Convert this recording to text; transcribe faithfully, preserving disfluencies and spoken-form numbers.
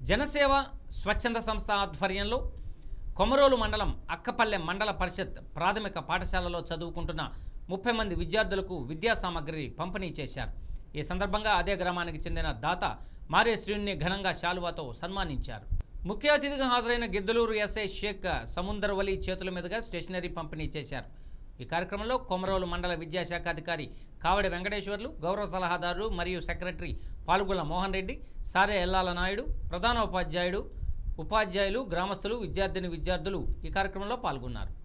జనసేవ స్వచ్ఛంద సంస్థ ఆధ్వర్యంలో కొమరోలు మండలం అక్కపల్లె మండల పరిషత్ ప్రాథమిక పాఠశాలలో చదువుకుంటున్న ముప్పై మంది విద్యార్థులకు విద్యా సామగ్రి పంపిణీ చేశారు. ఈ సందర్భంగా అదే గ్రామానికి చెందిన దాత మారే శ్రీని ఘనంగా శాలువాతో సన్మానించారు. ముఖ్య అతిథిగా హాజరైన గిద్దలూరు ఎస్ఐ షేక్ సముందర్వలి చేతుల మీదుగా స్టేషనరీ పంపిణీ చేశారు. ఈ కార్యక్రమంలో కొమరోలు మండల విద్యాశాఖ అధికారి కావడి వెంకటేశ్వర్లు, గౌరవ సలహాదారులు మరియు సెక్రటరీ పాల్గొల మోహన్ రెడ్డి, సారే ఎల్లాల నాయుడు, ప్రధాన ఉపాధ్యాయుడు, ఉపాధ్యాయులు, గ్రామస్తులు, విద్యార్థిని విద్యార్థులు ఈ కార్యక్రమంలో పాల్గొన్నారు.